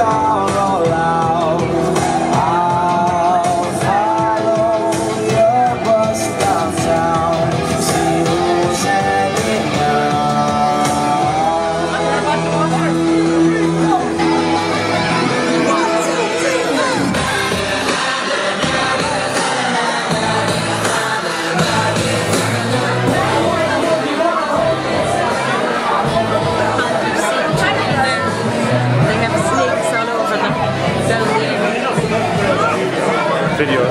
song all out. I'll follow your bus downtown, see who's hanging video.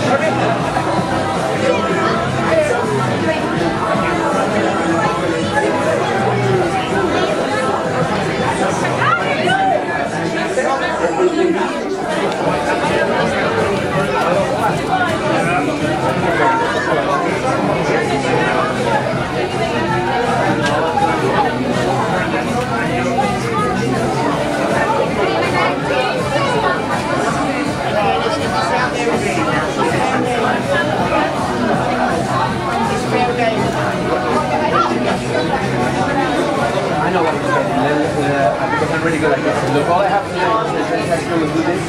I know what I'm saying, because I'm really good at this. Look, all I have to do is do this.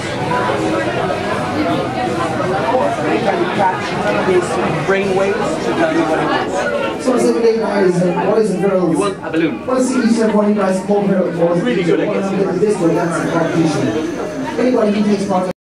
Anytime you catch these brain waves to tell you what it is. So say good day guys, boys and girls. You want a balloon? I want to see each and every one of you guys come over here. Really good at getting this way, that's a competition. Anybody who takes part